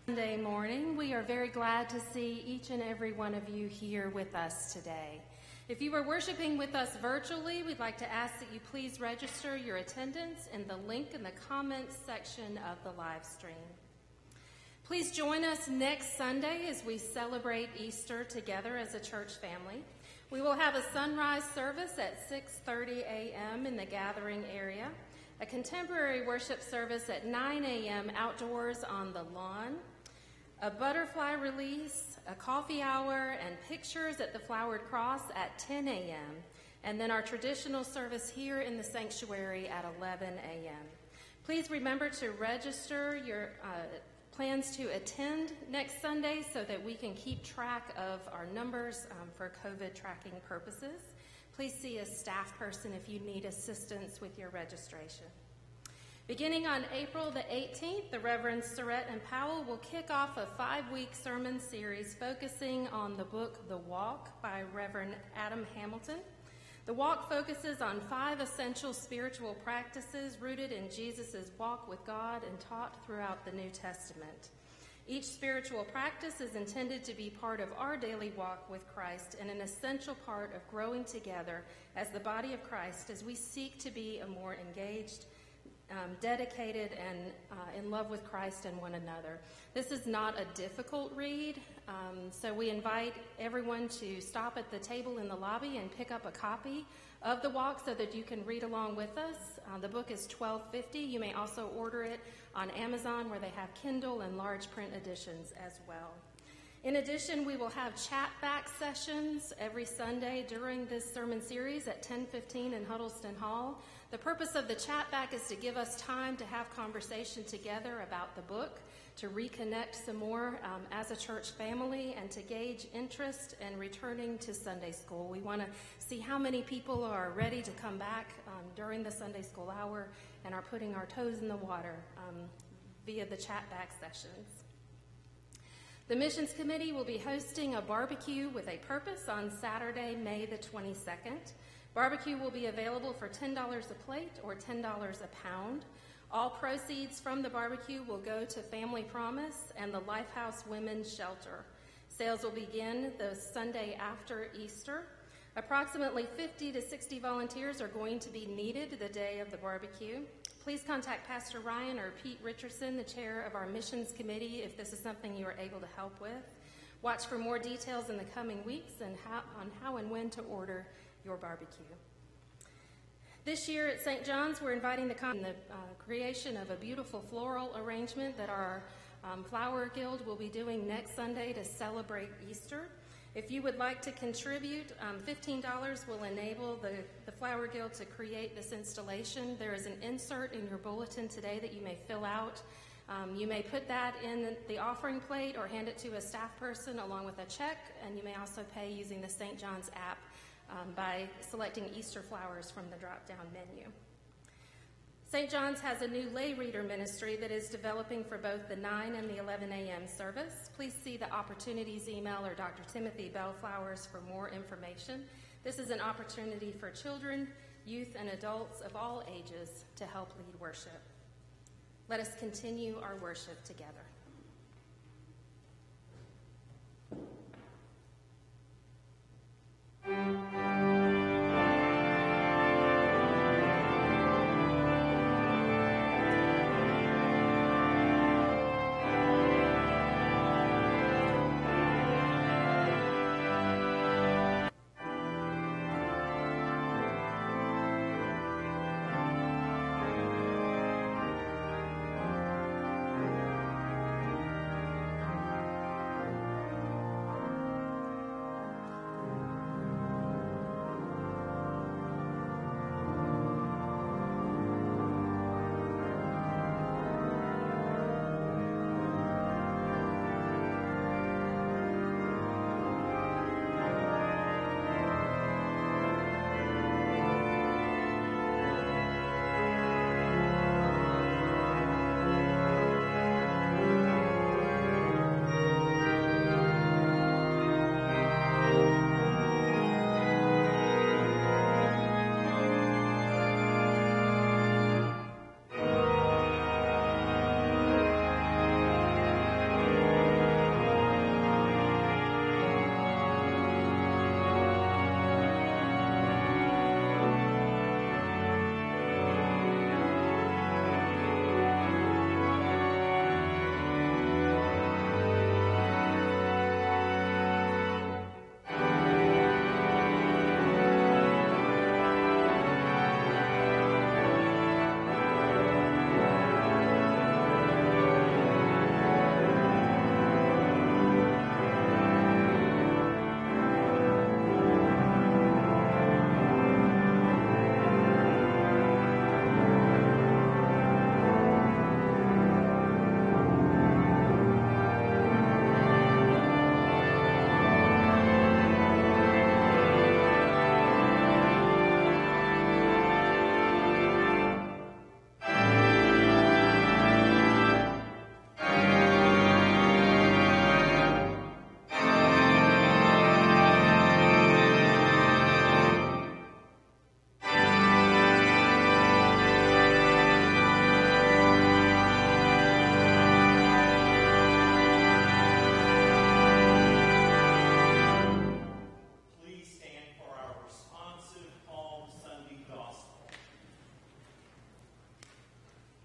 Sunday morning. We are very glad to see each and every one of you here with us today. If you are worshiping with us virtually, we'd like to ask that you please register your attendance in the link in the comments section of the live stream. Please join us next Sunday as we celebrate Easter together as a church family. We will have a sunrise service at 6:30 a.m. in the gathering area, a contemporary worship service at 9 a.m. outdoors on the lawn, a butterfly release, a coffee hour, and pictures at the Flowered Cross at 10 a.m., and then our traditional service here in the sanctuary at 11 a.m. Please remember to register your plans to attend next Sunday so that we can keep track of our numbers for COVID tracking purposes. Please see a staff person if you need assistance with your registration. Beginning on April the 18th, the Reverends Surratt and Powell will kick off a 5-week sermon series focusing on the book The Walk by Reverend Adam Hamilton. The Walk focuses on 5 essential spiritual practices rooted in Jesus' walk with God and taught throughout the New Testament. Each spiritual practice is intended to be part of our daily walk with Christ and an essential part of growing together as the body of Christ as we seek to be a more engaged, dedicated, and in love with Christ and one another. This is not a difficult read, so we invite everyone to stop at the table in the lobby and pick up a copy of The Walk so that you can read along with us. The book is $12.50. You may also order it on Amazon, where they have Kindle and large print editions as well. In addition, we will have chat-back sessions every Sunday during this sermon series at 10:15 in Huddleston Hall. The purpose of the chat-back is to give us time to have conversation together about the book, to reconnect some more as a church family, and to gauge interest in returning to Sunday school. We want to see how many people are ready to come back during the Sunday school hour and are putting our toes in the water via the chat-back sessions. The Missions Committee will be hosting a barbecue with a purpose on Saturday, May the 22nd. Barbecue will be available for $10 a plate or $10 a pound. All proceeds from the barbecue will go to Family Promise and the Lifehouse Women's Shelter. Sales will begin the Sunday after Easter. Approximately 50 to 60 volunteers are going to be needed the day of the barbecue. Please contact Pastor Ryan or Pete Richardson, the chair of our Missions Committee, if this is something you are able to help with. Watch for more details in the coming weeks and on how and when to order your barbecue. This year at St. John's, we're inviting the creation of a beautiful floral arrangement that our Flower Guild will be doing next Sunday to celebrate Easter. If you would like to contribute, $15 will enable the Flower Guild to create this installation. There is an insert in your bulletin today that you may fill out. You may put that in the offering plate or hand it to a staff person along with a check, and you may also pay using the St. John's app by selecting Easter flowers from the drop-down menu. St. John's has a new lay reader ministry that is developing for both the 9 and the 11 a.m. service. Please see the opportunities email or Dr. Timothy Bellflowers for more information. This is an opportunity for children, youth, and adults of all ages to help lead worship. Let us continue our worship together.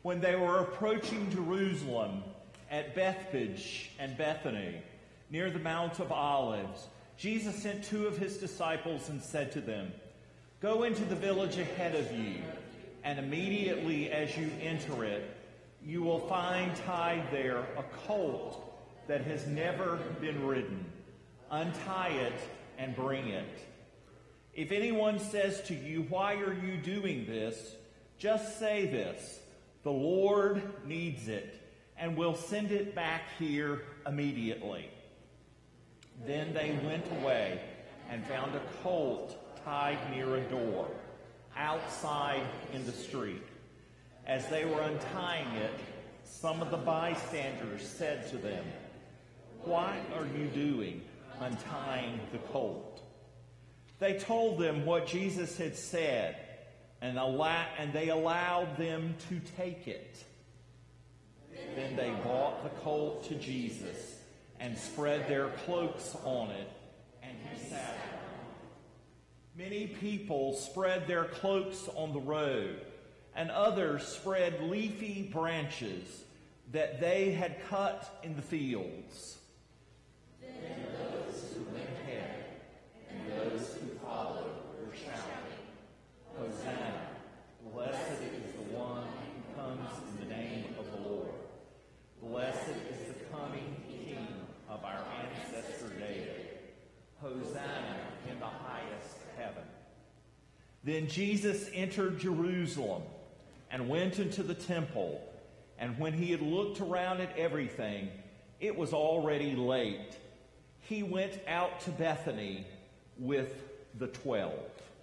When they were approaching Jerusalem at Bethphage and Bethany, near the Mount of Olives, Jesus sent 2 of his disciples and said to them, "Go into the village ahead of you, and immediately as you enter it, you will find tied there a colt that has never been ridden. Untie it and bring it. If anyone says to you, 'Why are you doing this?' just say this, 'The Lord needs it, and will send it back here immediately.'" Then they went away and found a colt tied near a door, outside in the street. As they were untying it, some of the bystanders said to them, "What are you doing, untying the colt?" They told them what Jesus had said, and they allowed them to take it. Then they brought the colt to Jesus and spread their cloaks on it, and he sat down. Many people spread their cloaks on the road, and others spread leafy branches that they had cut in the fields. Then those who went ahead and those who followed were shouting, "Hosanna, blessed is the one who comes in the name of the Lord. Blessed is the coming King of our ancestor David. Hosanna in the highest heaven." Then Jesus entered Jerusalem and went into the temple, and when he had looked around at everything, it was already late. He went out to Bethany with the 12.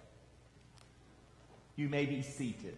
You may be seated.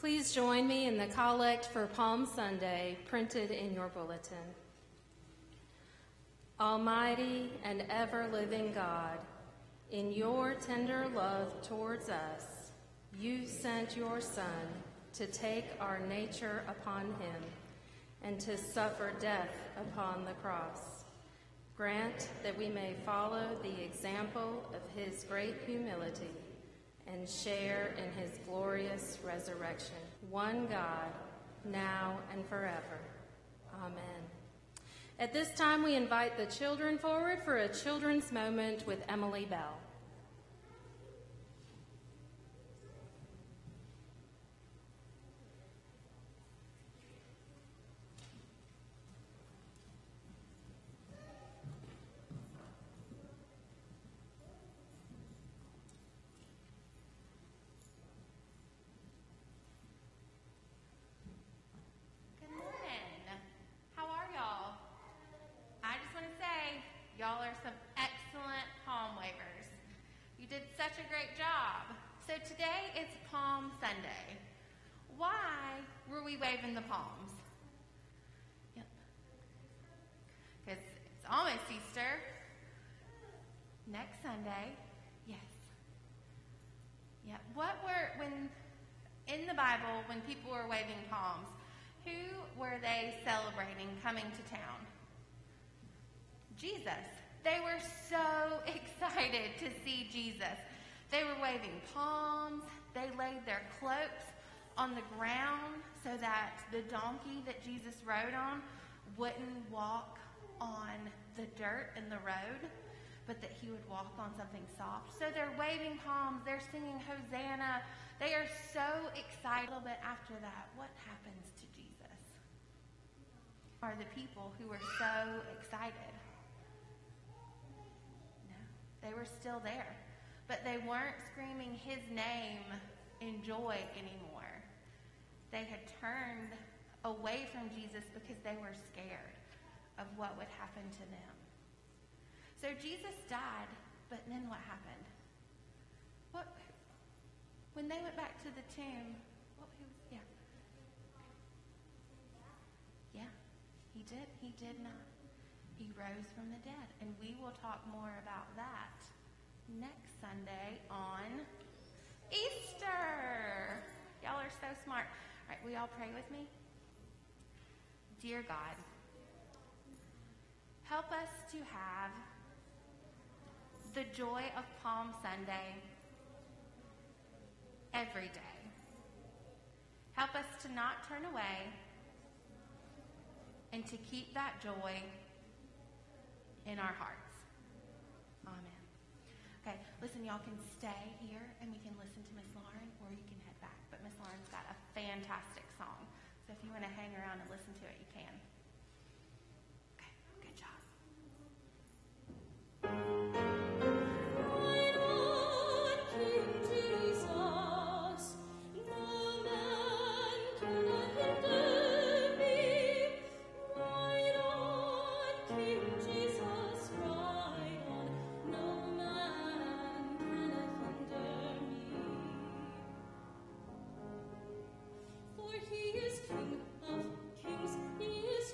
Please join me in the collect for Palm Sunday, printed in your bulletin. Almighty and ever-living God, in your tender love towards us, you sent your Son to take our nature upon him and to suffer death upon the cross. Grant that we may follow the example of his great humility and share in his glorious resurrection. One God, now and forever. Amen. At this time, we invite the children forward for a children's moment with Emily Bell. Y'all are some excellent palm wavers. You did such a great job. So today is Palm Sunday. Why were we waving the palms? Yep. Because it's almost Easter. Next Sunday. Yes. Yeah. In the Bible, when people were waving palms, who were they celebrating coming to town? Jesus. They were so excited to see Jesus. They were waving palms. They laid their cloaks on the ground so that the donkey that Jesus rode on wouldn't walk on the dirt in the road, but that he would walk on something soft. So they're waving palms. They're singing Hosanna. They are so excited. A little bit after that, what happens to Jesus? Are the people who were so excited? They were still there, but they weren't screaming his name in joy anymore. They had turned away from Jesus because they were scared of what would happen to them. So Jesus died, but then what happened? When they went back to the tomb, he did not. He rose from the dead, and we will talk more about that next Sunday on Easter. Y'all are so smart. All right, will y'all pray with me? Dear God, help us to have the joy of Palm Sunday every day. Help us to not turn away and to keep that joy in our hearts. Amen. Okay, listen, y'all can stay here and we can listen to Miss Lauren, or you can head back. But Miss Lauren's got a fantastic song. So if you want to hang around and listen to it, you can. Okay, good job. He is King of kings, he is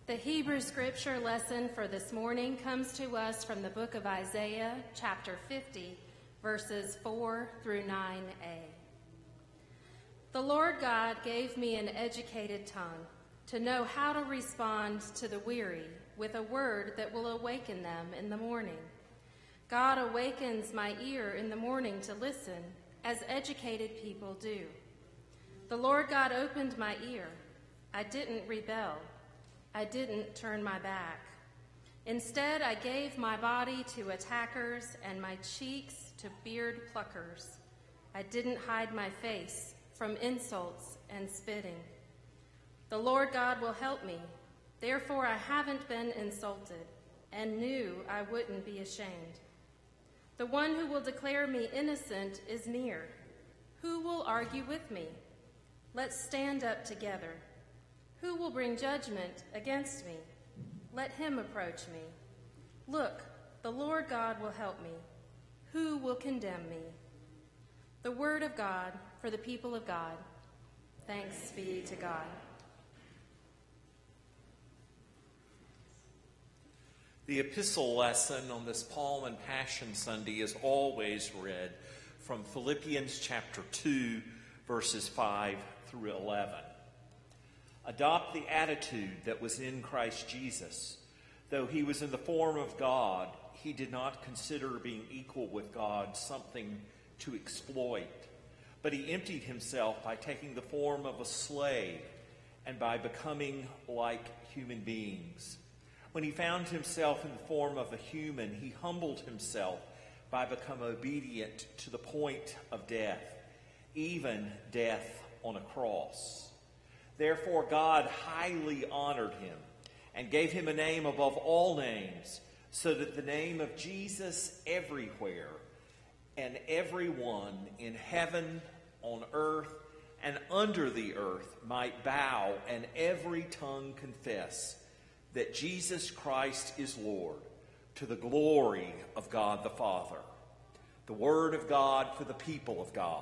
The Hebrew scripture lesson for this morning comes to us from the book of Isaiah, chapter 50, verses 4 through 9a. The Lord God gave me an educated tongue to know how to respond to the weary with a word that will awaken them in the morning. God awakens my ear in the morning to listen, as educated people do. The Lord God opened my ear. I didn't rebel. I didn't turn my back. Instead, I gave my body to attackers and my cheeks to beard pluckers. I didn't hide my face from insults and spitting. The Lord God will help me. Therefore, I haven't been insulted and knew I wouldn't be ashamed. The one who will declare me innocent is near. Who will argue with me? Let's stand up together. Who will bring judgment against me? Let him approach me. Look, the Lord God will help me. Who will condemn me? The word of God for the people of God. Thanks be to God. The epistle lesson on this Palm and Passion Sunday is always read from Philippians chapter 2, verses 5 through 11. Adopt the attitude that was in Christ Jesus. Though he was in the form of God, he did not consider being equal with God something to exploit, but he emptied himself by taking the form of a slave and by becoming like human beings. When he found himself in the form of a human, he humbled himself by becoming obedient to the point of death, even death on a cross. Therefore, God highly honored him and gave him a name above all names, so that the name of Jesus everywhere and everyone in heaven, on earth, and under the earth might bow, and every tongue confess that Jesus Christ is Lord, to the glory of God the Father. The word of God for the people of God.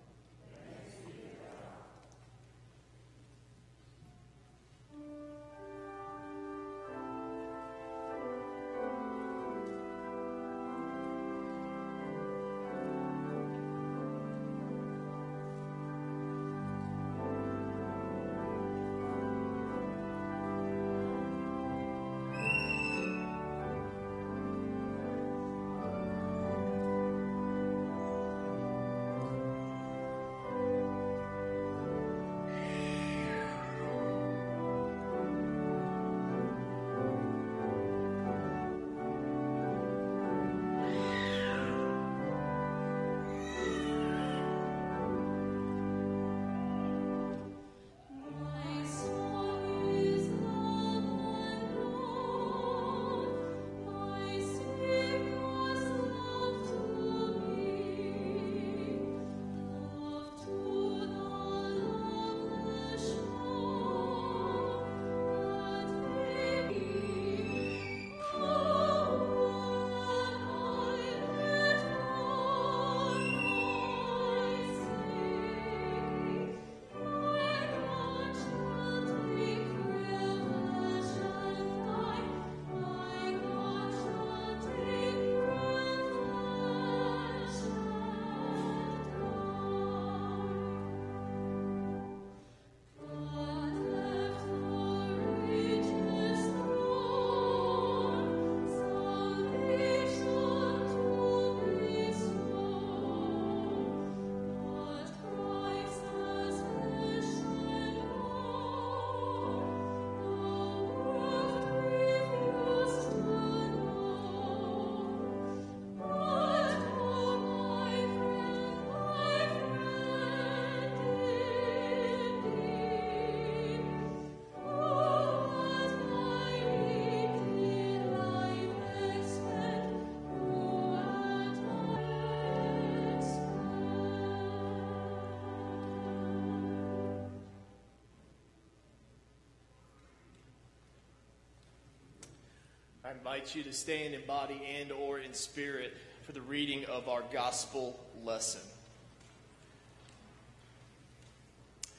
I invite you to stand in body and or in spirit for the reading of our gospel lesson.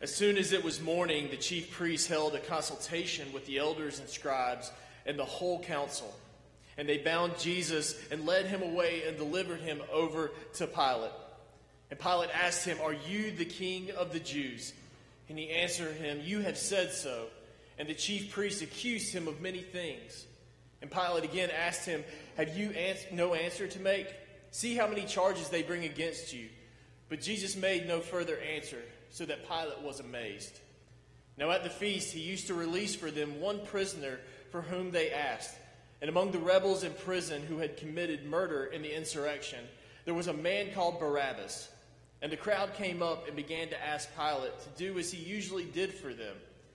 As soon as it was morning, the chief priests held a consultation with the elders and scribes and the whole council. And they bound Jesus and led him away and delivered him over to Pilate. And Pilate asked him, "Are you the king of the Jews?" And he answered him, "You have said so." And the chief priests accused him of many things. And Pilate again asked him, "Have you no answer to make? See how many charges they bring against you." But Jesus made no further answer, so that Pilate was amazed. Now at the feast he used to release for them one prisoner for whom they asked. And among the rebels in prison who had committed murder in the insurrection, there was a man called Barabbas. And the crowd came up and began to ask Pilate to do as he usually did for them.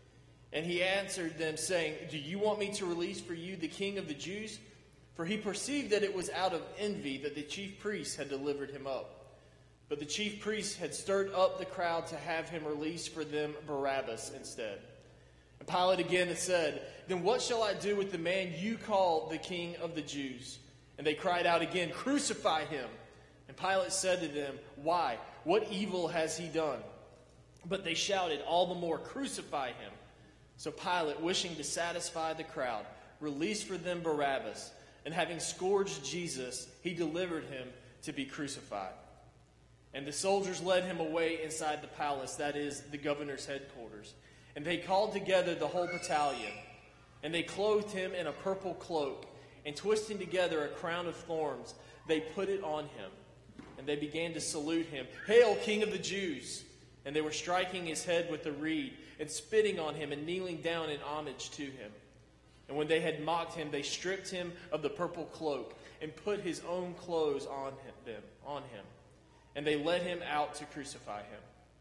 And he answered them, saying, "Do you want me to release for you the king of the Jews?" For he perceived that it was out of envy that the chief priests had delivered him up. But the chief priests had stirred up the crowd to have him release for them Barabbas instead. And Pilate again said, "Then what shall I do with the man you call the king of the Jews?" And they cried out again, "Crucify him!" And Pilate said to them, "Why? What evil has he done?" But they shouted all the more, "Crucify him!" So Pilate, wishing to satisfy the crowd, released for them Barabbas, and having scourged Jesus, he delivered him to be crucified. And the soldiers led him away inside the palace, that is, the governor's headquarters. And they called together the whole battalion. And they clothed him in a purple cloak, and twisting together a crown of thorns, they put it on him. And they began to salute him, "Hail, King of the Jews!" And they were striking his head with a reed, and spitting on him, and kneeling down in homage to him. And when they had mocked him, they stripped him of the purple cloak, and put his own clothes on him. And they led him out to crucify him.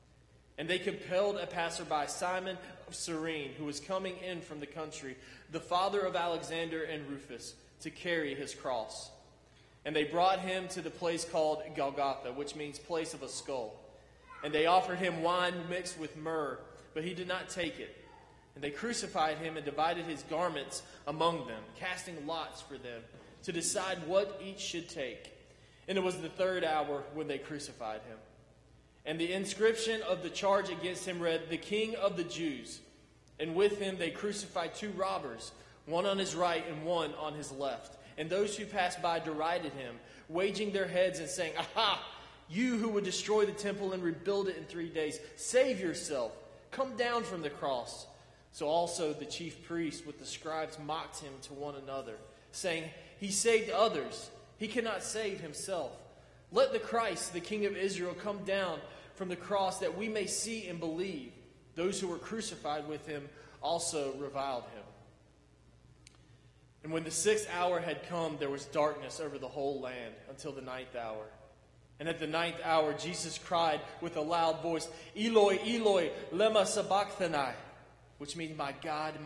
And they compelled a passerby, Simon of Cyrene, who was coming in from the country, the father of Alexander and Rufus, to carry his cross. And they brought him to the place called Golgotha, which means place of a skull. And they offered him wine mixed with myrrh, but he did not take it. And they crucified him and divided his garments among them, casting lots for them, to decide what each should take. And it was the third hour when they crucified him. And the inscription of the charge against him read, "The King of the Jews." And with him they crucified two robbers, one on his right and one on his left. And those who passed by derided him, waging their heads and saying, "Aha! You who would destroy the temple and rebuild it in 3 days, save yourself. Come down from the cross." So also the chief priests with the scribes mocked him to one another, saying, "He saved others. He cannot save himself. Let the Christ, the King of Israel, come down from the cross that we may see and believe." Those who were crucified with him also reviled him. And when the 6th hour had come, there was darkness over the whole land until the 9th hour. And at the 9th hour, Jesus cried with a loud voice, "Eloi, Eloi, lema sabachthani," which means, my God,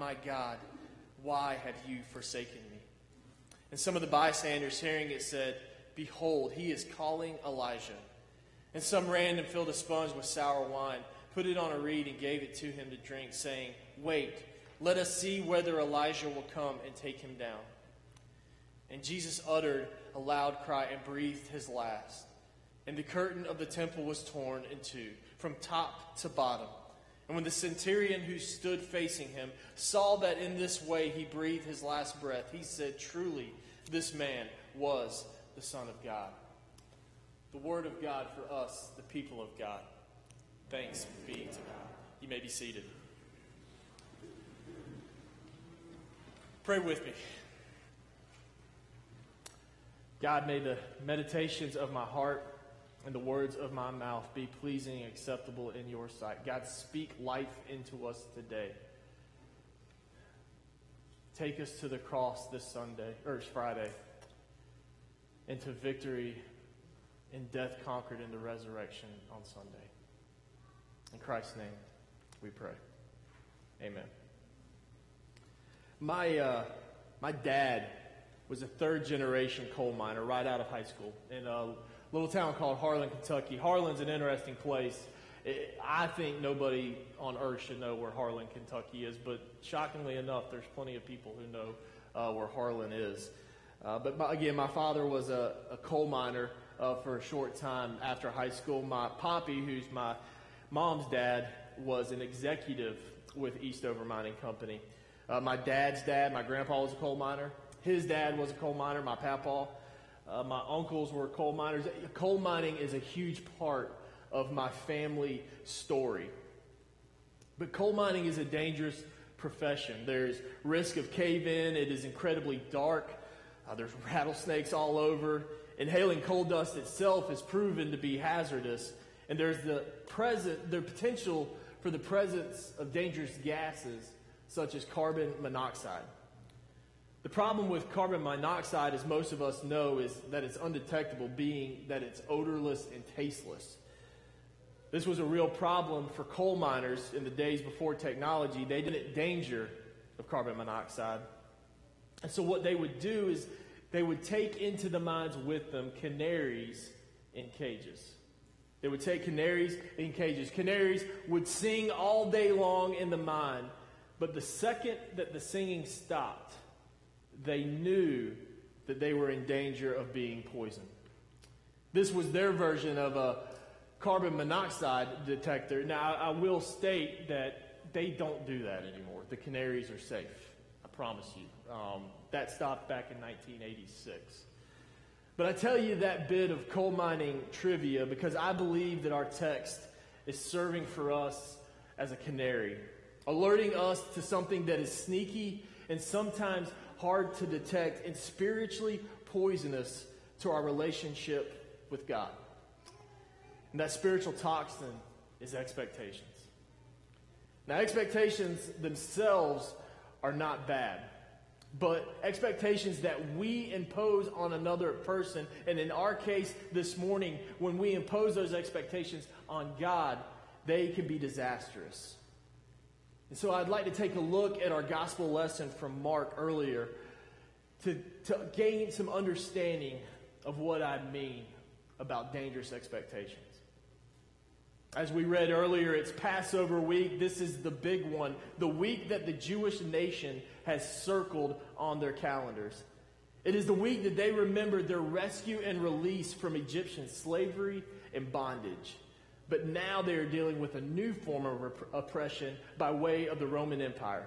why have you forsaken me?" And some of the bystanders hearing it said, "Behold, he is calling Elijah." And some ran and filled a sponge with sour wine, put it on a reed, and gave it to him to drink, saying, "Wait, let us see whether Elijah will come and take him down." And Jesus uttered a loud cry and breathed his last. And the curtain of the temple was torn in two, from top to bottom. And when the centurion who stood facing him saw that in this way he breathed his last breath, he said, "Truly, this man was the Son of God." The word of God for us, the people of God. Thanks be to God. You may be seated. Pray with me. God, may the meditations of my heart and the words of my mouth be pleasing and acceptable in your sight. God, speak life into us today. Take us to the cross this Friday, into victory in death conquered into resurrection on Sunday. In Christ's name, we pray. Amen. My dad was a third-generation coal miner right out of high school in a little town called Harlan, Kentucky. Harlan's an interesting place. I think nobody on earth should know where Harlan, Kentucky is, but shockingly enough, there's plenty of people who know where Harlan is. But my father was a coal miner for a short time after high school. My poppy, who's my mom's dad, was an executive with Eastover Mining Company. My dad's dad, my grandpa, was a coal miner. His dad was a coal miner, my papa. My uncles were coal miners. Coal mining is a huge part of my family story. But coal mining is a dangerous profession. There's risk of cave-in. It is incredibly dark. There's rattlesnakes all over. Inhaling coal dust itself is proven to be hazardous. And there's the potential for the presence of dangerous gases such as carbon monoxide. The problem with carbon monoxide, as most of us know, is that it's undetectable, being that it's odorless and tasteless. This was a real problem for coal miners in the days before technology. They didn't in danger of carbon monoxide. And so what they would do is they would take into the mines with them canaries in cages. They would take canaries in cages. Canaries would sing all day long in the mine, but the second that the singing stopped, they knew that they were in danger of being poisoned. This was their version of a carbon monoxide detector. Now, I will state that they don't do that anymore. The canaries are safe. I promise you. That stopped back in 1986. But I tell you that bit of coal mining trivia because I believe that our text is serving for us as a canary, alerting us to something that is sneaky and sometimes hard to detect and spiritually poisonous to our relationship with God. And that spiritual toxin is expectations. Now, expectations themselves are not bad, but expectations that we impose on another person, and in our case this morning, when we impose those expectations on God, they can be disastrous. And so I'd like to take a look at our gospel lesson from Mark earlier to gain some understanding of what I mean about dangerous expectations. As we read earlier, it's Passover week. This is the big one, the week that the Jewish nation has circled on their calendars. It is the week that they remembered their rescue and release from Egyptian slavery and bondage. But now they are dealing with a new form of oppression by way of the Roman Empire.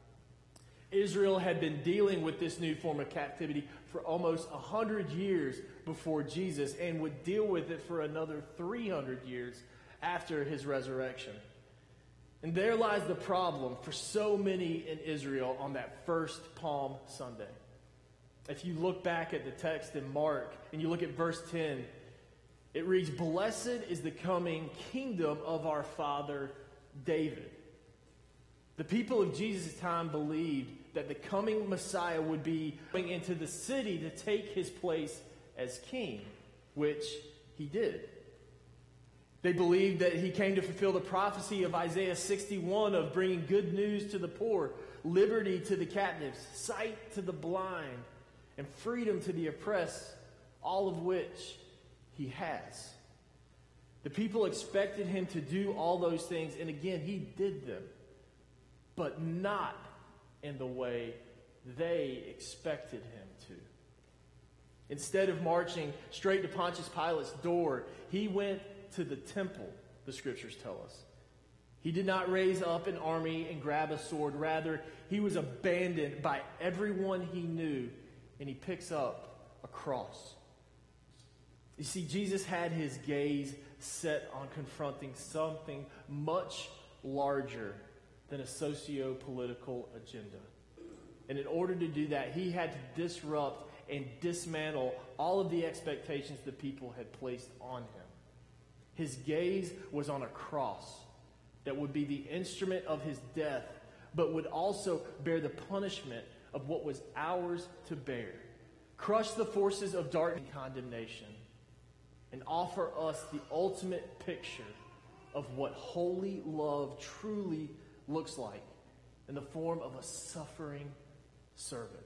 Israel had been dealing with this new form of captivity for almost 100 years before Jesus and would deal with it for another 300 years after his resurrection. And there lies the problem for so many in Israel on that first Palm Sunday. If you look back at the text in Mark and you look at verse 10, it reads, "Blessed is the coming kingdom of our father David." The people of Jesus' time believed that the coming Messiah would be coming into the city to take his place as king, which he did. They believed that he came to fulfill the prophecy of Isaiah 61 of bringing good news to the poor, liberty to the captives, sight to the blind, and freedom to the oppressed, all of which he has. The people expected him to do all those things, and again, he did them, but not in the way they expected him to. Instead of marching straight to Pontius Pilate's door, he went to the temple, the scriptures tell us. He did not raise up an army and grab a sword. Rather, he was abandoned by everyone he knew, and he picks up a cross. You see, Jesus had his gaze set on confronting something much larger than a socio-political agenda. And in order to do that, he had to disrupt and dismantle all of the expectations the people had placed on him. His gaze was on a cross that would be the instrument of his death, but would also bear the punishment of what was ours to bear. Crush the forces of darkness and condemnation, and offer us the ultimate picture of what holy love truly looks like in the form of a suffering servant.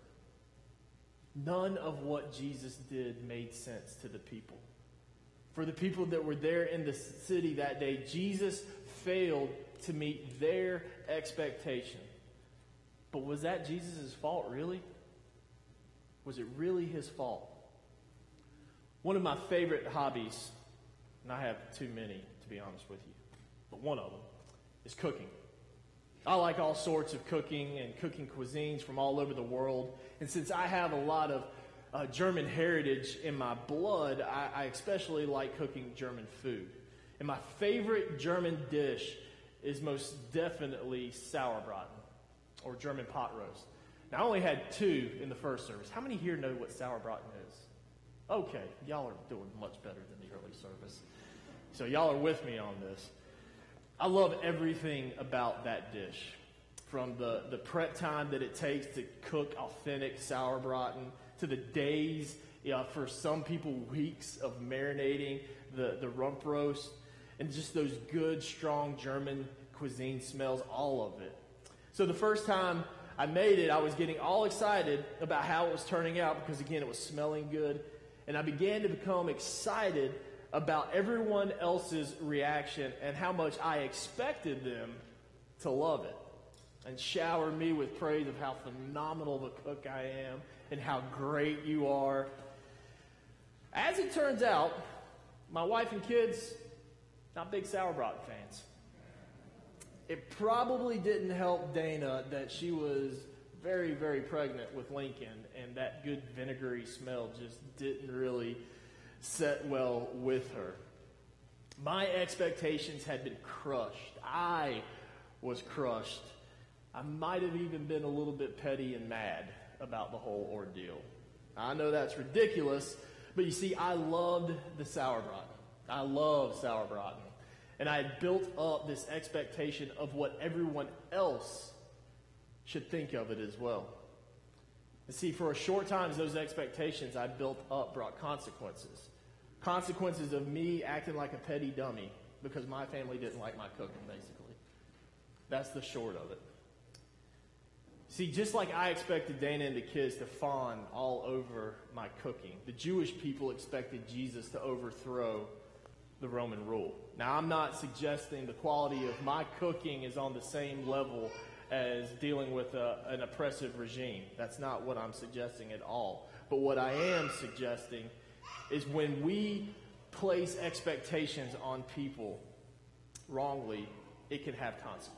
None of what Jesus did made sense to the people. For the people that were there in the city that day, Jesus failed to meet their expectation. But was that Jesus' fault, really? Was it really his fault? One of my favorite hobbies, and I have too many, to be honest with you, but one of them, is cooking. I like all sorts of cooking and cooking cuisines from all over the world. And since I have a lot of German heritage in my blood, I especially like cooking German food. And my favorite German dish is most definitely sauerbraten, or German pot roast. Now, I only had 2 in the first service. How many here know what sauerbraten is? Okay, y'all are doing much better than the early service. So y'all are with me on this. I love everything about that dish, from the prep time that it takes to cook authentic sauerbraten, to the days, for some people, weeks of marinating the rump roast, and just those good, strong German cuisine smells, all of it. So the first time I made it, I was getting all excited about how it was turning out because, again, it was smelling good. And I began to become excited about everyone else's reaction and how much I expected them to love it and shower me with praise of how phenomenal of a cook I am and how great you are. As it turns out, my wife and kids, not big sauerbraten fans. It probably didn't help Dana that she was very, very pregnant with Lincoln, and that good vinegary smell just didn't really set well with her. My expectations had been crushed. I was crushed. I might have even been a little bit petty and mad about the whole ordeal. I know that's ridiculous, but you see, I loved the sauerbraten. I love sauerbraten. And I had built up this expectation of what everyone else should think of it as well. And see, for a short time, those expectations I built up brought consequences. Consequences of me acting like a petty dummy because my family didn't like my cooking, basically. That's the short of it. See, just like I expected Dana and the kids to fawn all over my cooking, the Jewish people expected Jesus to overthrow the Roman rule. Now, I'm not suggesting the quality of my cooking is on the same level as dealing with an oppressive regime. That's not what I'm suggesting at all. But what I am suggesting is when we place expectations on people wrongly, it can have consequences.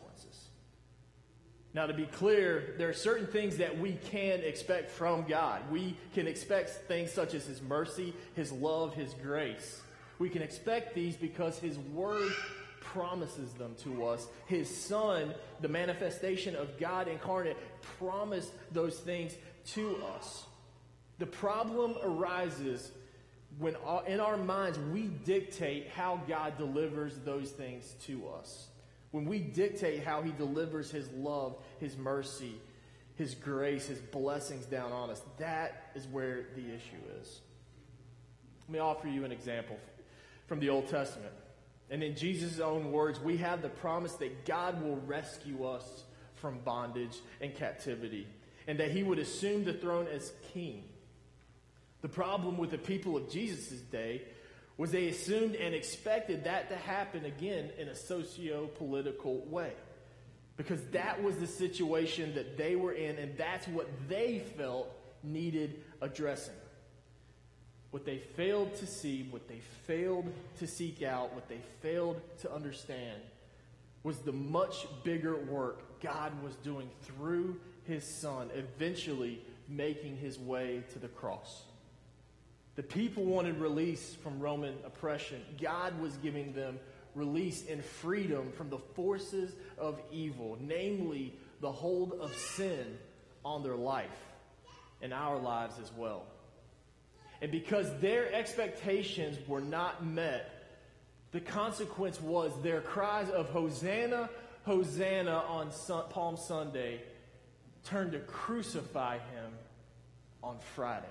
Now, to be clear, there are certain things that we can expect from God. We can expect things such as His mercy, His love, His grace. We can expect these because His Word promises them to us. His Son, the manifestation of God incarnate, promised those things to us. The problem arises when in our minds we dictate how God delivers those things to us. When we dictate how He delivers His love, His mercy, His grace, His blessings down on us, that is where the issue is. Let me offer you an example from the Old Testament. And in Jesus' own words, we have the promise that God will rescue us from bondage and captivity, and that He would assume the throne as king. The problem with the people of Jesus' day was they assumed and expected that to happen again in a socio-political way, because that was the situation that they were in, and that's what they felt needed addressing. What they failed to see, what they failed to seek out, what they failed to understand was the much bigger work God was doing through His Son, eventually making His way to the cross. The people wanted release from Roman oppression. God was giving them release and freedom from the forces of evil, namely the hold of sin on their life and our lives as well. And because their expectations were not met, the consequence was their cries of Hosanna, Hosanna on Palm Sunday turned to crucify Him on Friday.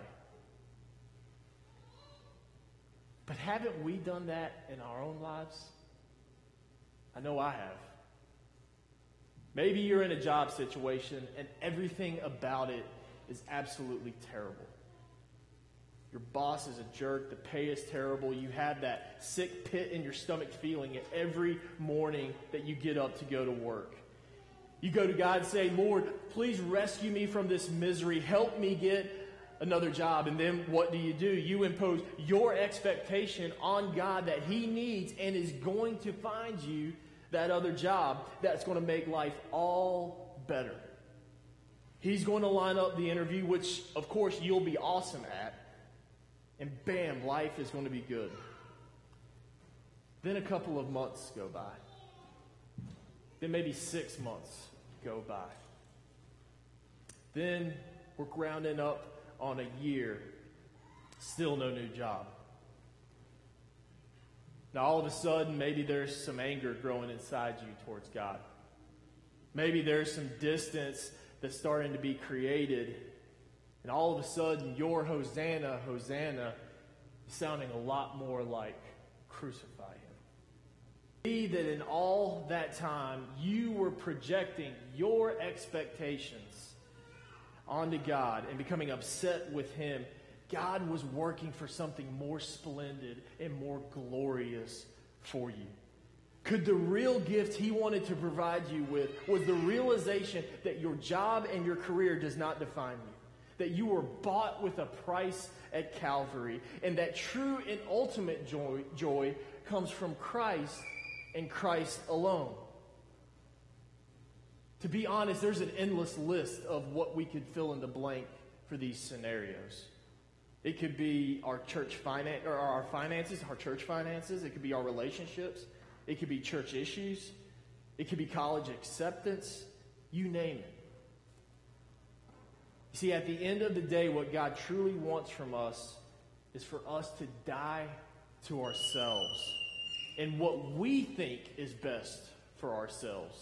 But haven't we done that in our own lives? I know I have. Maybe you're in a job situation and everything about it is absolutely terrible. Your boss is a jerk. The pay is terrible. You have that sick pit in your stomach feeling every morning that you get up to go to work. You go to God and say, Lord, please rescue me from this misery. Help me get another job. And then what do? You impose your expectation on God that He needs and is going to find you that other job that's going to make life all better. He's going to line up the interview, which, of course, you'll be awesome at. And bam, life is going to be good. Then a couple of months go by. Then maybe 6 months go by. Then we're rounding up on a year. Still no new job. Now all of a sudden, maybe there's some anger growing inside you towards God. Maybe there's some distance that's starting to be created. And all of a sudden, your Hosanna, Hosanna, is sounding a lot more like crucify him. See that in all that time, you were projecting your expectations onto God and becoming upset with him. God was working for something more splendid and more glorious for you. Could the real gift he wanted to provide you with was the realization that your job and your career does not define you, that you were bought with a price at Calvary, and that true and ultimate joy comes from Christ and Christ alone. To be honest, there's an endless list of what we could fill in the blank for these scenarios. It could be our church our finances, our church finances. It could be our relationships. It could be church issues. It could be college acceptance. You name it. You see, at the end of the day, what God truly wants from us is for us to die to ourselves and what we think is best for ourselves.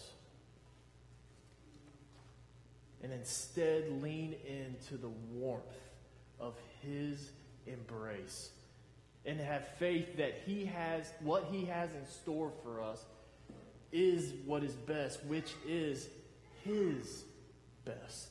And instead lean into the warmth of his embrace and have faith that what he has in store for us is what is best, which is his best.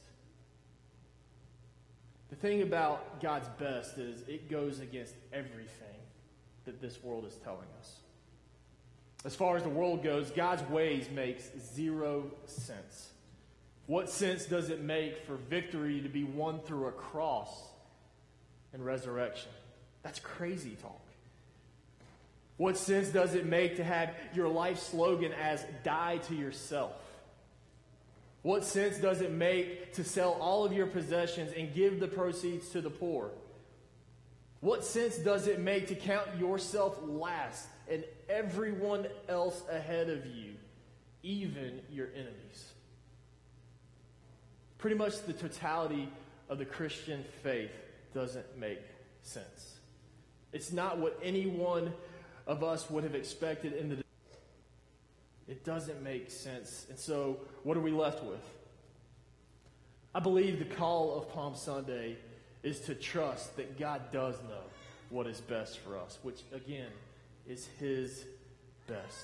The thing about God's best is it goes against everything that this world is telling us. As far as the world goes, God's ways makes 0 sense. What sense does it make for victory to be won through a cross and resurrection? That's crazy talk. What sense does it make to have your life slogan as die to yourself? What sense does it make to sell all of your possessions and give the proceeds to the poor? What sense does it make to count yourself last and everyone else ahead of you, even your enemies? Pretty much the totality of the Christian faith doesn't make sense. It's not what any one of us would have expected in the... It doesn't make sense. And so, what are we left with? I believe the call of Palm Sunday is to trust that God does know what is best for us, which, again, is his best.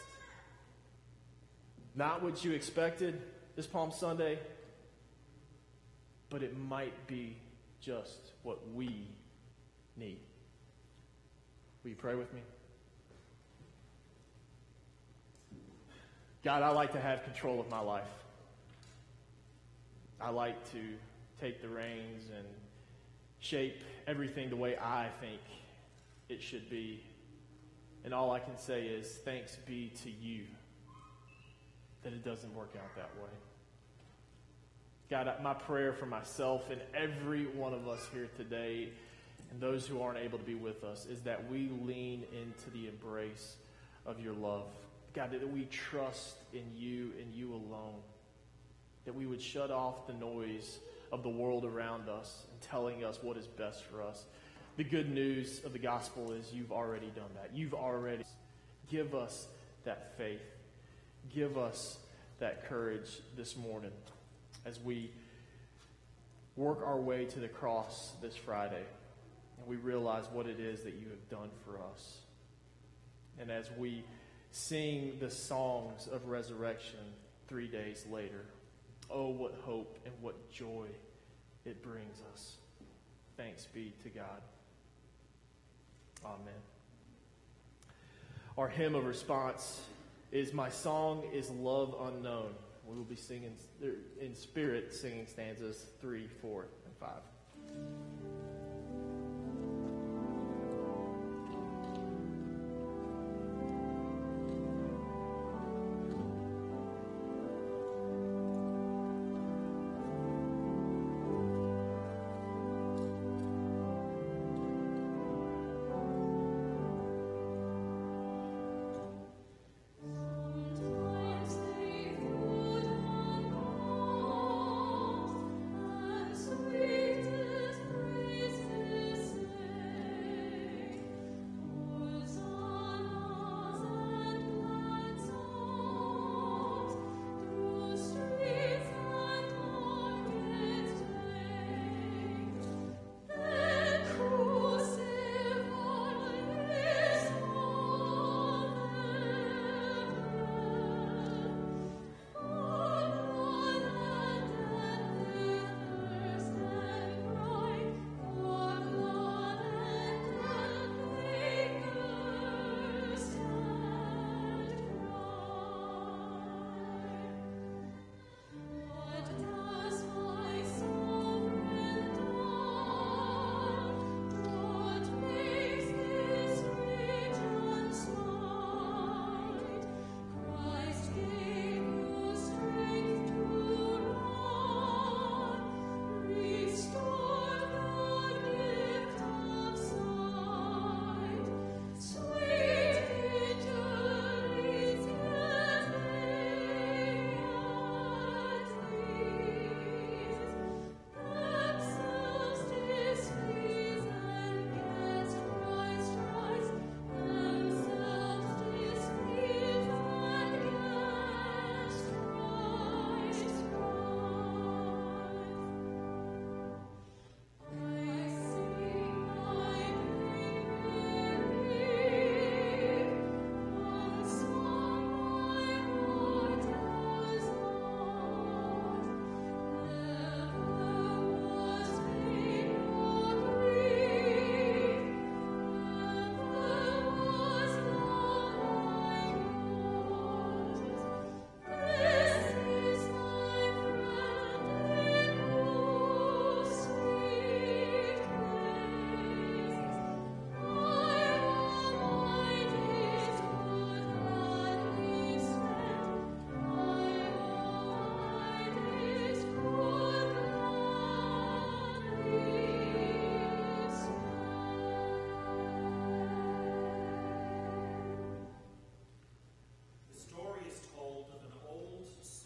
Not what you expected this Palm Sunday, but it might be just what we need. Will you pray with me? God, I like to have control of my life. I like to take the reins and shape everything the way I think it should be. And all I can say is thanks be to you that it doesn't work out that way. God, my prayer for myself and every one of us here today and those who aren't able to be with us is that we lean into the embrace of your love. God, that we trust in you and you alone. That we would shut off the noise of the world around us and telling us what is best for us. The good news of the gospel is you've already done that. You've already. Give us that faith. Give us that courage this morning as we work our way to the cross this Friday and we realize what it is that you have done for us. And as we sing the songs of resurrection 3 days later, oh, what hope and what joy it brings us. Thanks be to God. Amen. Our hymn of response is "My Song is Love Unknown." We will be singing in spirit, singing stanzas 3, 4, and 5.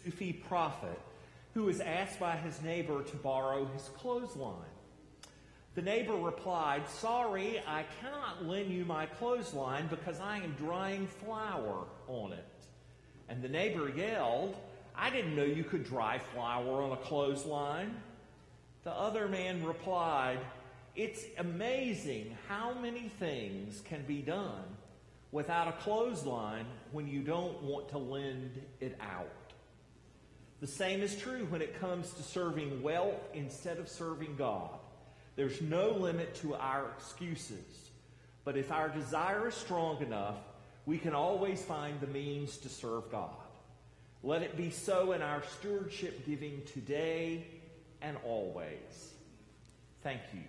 Sufi prophet who was asked by his neighbor to borrow his clothesline. The neighbor replied, "Sorry, I cannot lend you my clothesline because I am drying flour on it." And the neighbor yelled, "I didn't know you could dry flour on a clothesline." The other man replied, "It's amazing how many things can be done without a clothesline when you don't want to lend it out." The same is true when it comes to serving wealth instead of serving God. There's no limit to our excuses. But if our desire is strong enough, we can always find the means to serve God. Let it be so in our stewardship giving today and always. Thank you.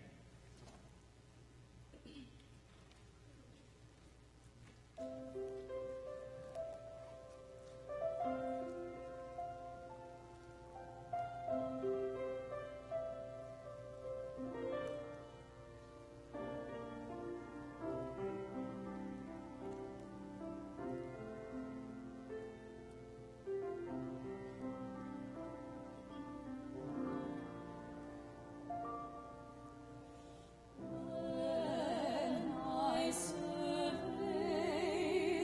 When I survey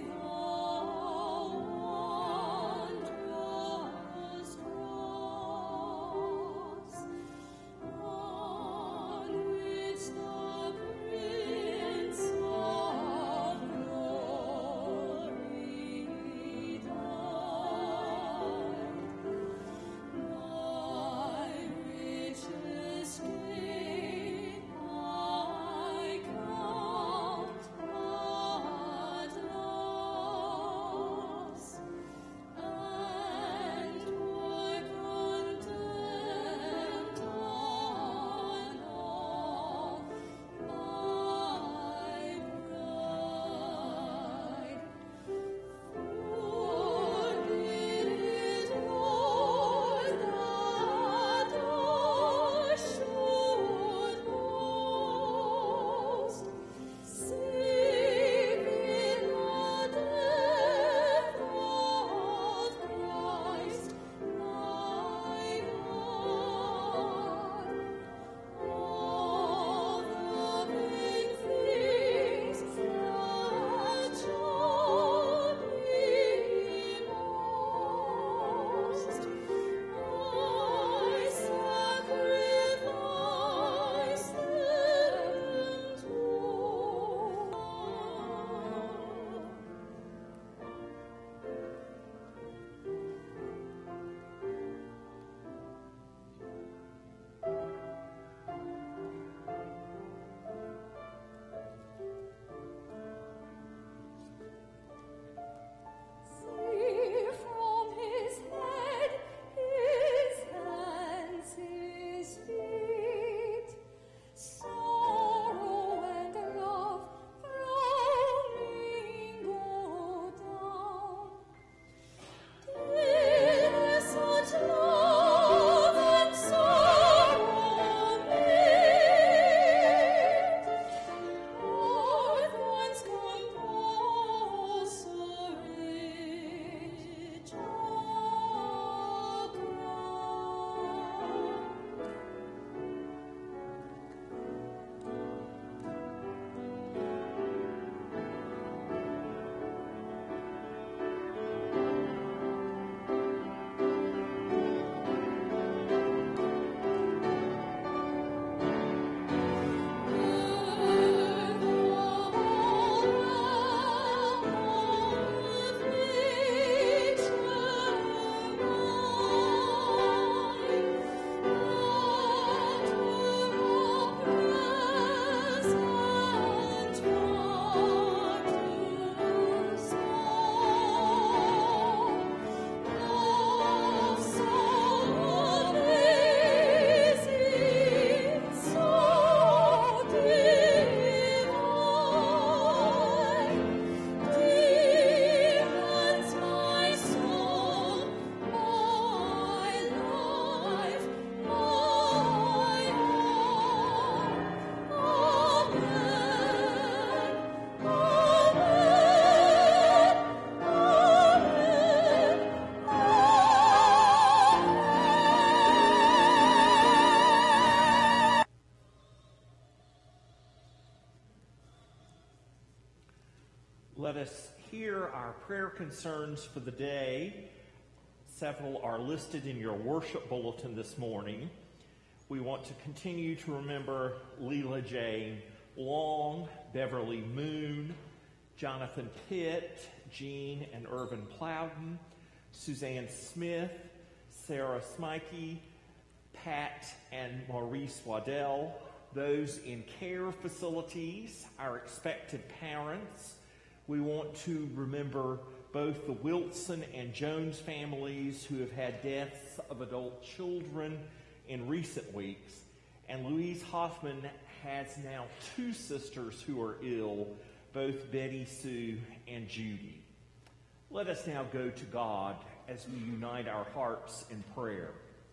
us hear our prayer concerns for the day. Several are listed in your worship bulletin this morning. We want to continue to remember Leela Jane Long, Beverly Moon, Jonathan Pitt, Jean and Irvin Plowden, Suzanne Smith, Sarah Smikey, Pat and Maurice Waddell, those in care facilities, our expected parents. We want to remember both the Wilson and Jones families who have had deaths of adult children in recent weeks. And Louise Hoffman has now 2 sisters who are ill, both Betty Sue and Judy. Let us now go to God as we unite our hearts in prayer.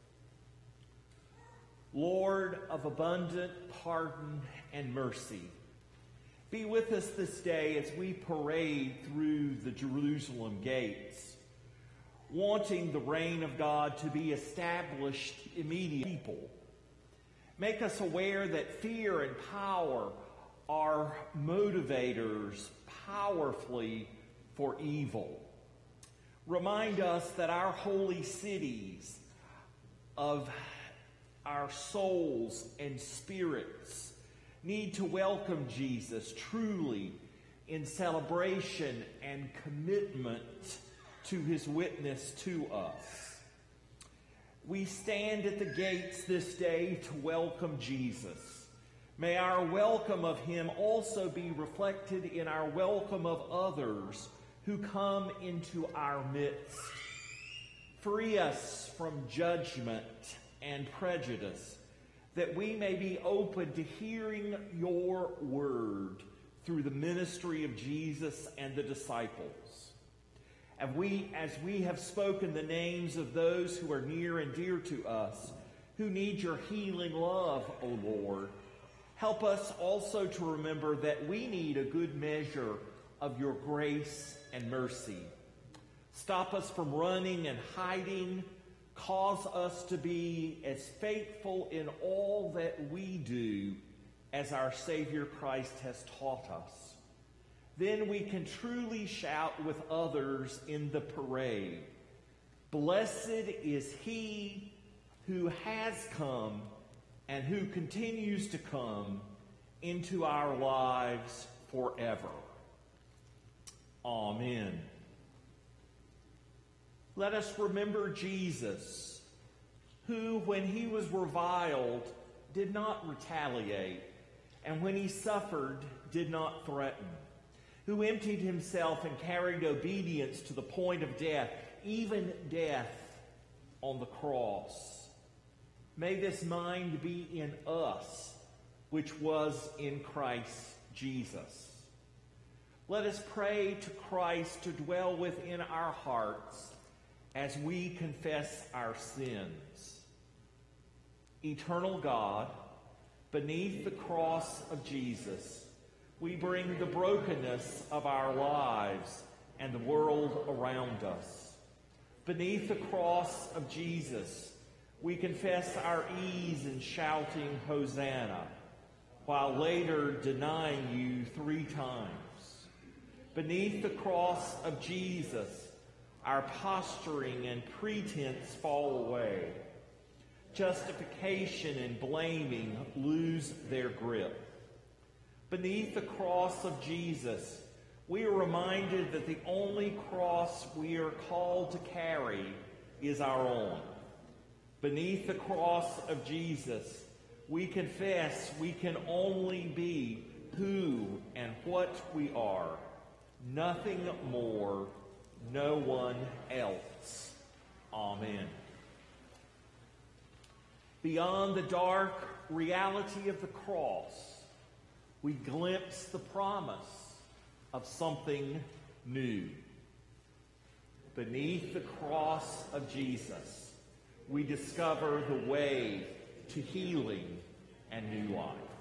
Lord of abundant pardon and mercy, be with us this day as we parade through the Jerusalem gates, wanting the reign of God to be established immediately. People. Make us aware that fear and power are motivators powerfully for evil. Remind us that our holy cities of our souls and spirits need to welcome Jesus truly in celebration and commitment to his witness to us. We stand at the gates this day to welcome Jesus. May our welcome of him also be reflected in our welcome of others who come into our midst. Free us from judgment and prejudice, that we may be open to hearing your word through the ministry of Jesus and the disciples. As we have spoken the names of those who are near and dear to us, who need your healing love, O Lord, help us also to remember that we need a good measure of your grace and mercy. Stop us from running and hiding. Cause us to be as faithful in all that we do as our Savior Christ has taught us. Then we can truly shout with others in the parade, "Blessed is he who has come and who continues to come into our lives forever." Amen. Let us remember Jesus, who, when he was reviled, did not retaliate, and when he suffered, did not threaten, who emptied himself and carried obedience to the point of death, even death on the cross. May this mind be in us, which was in Christ Jesus. Let us pray to Christ to dwell within our hearts as we confess our sins. Eternal God, beneath the cross of Jesus, we bring the brokenness of our lives and the world around us. Beneath the cross of Jesus, we confess our ease in shouting Hosanna, while later denying you 3 times. Beneath the cross of Jesus, our posturing and pretense fall away. Justification and blaming lose their grip. Beneath the cross of Jesus, we are reminded that the only cross we are called to carry is our own. Beneath the cross of Jesus, we confess we can only be who and what we are, nothing more, no one else. Amen. Beyond the dark reality of the cross, we glimpse the promise of something new. Beneath the cross of Jesus, we discover the way to healing and new life.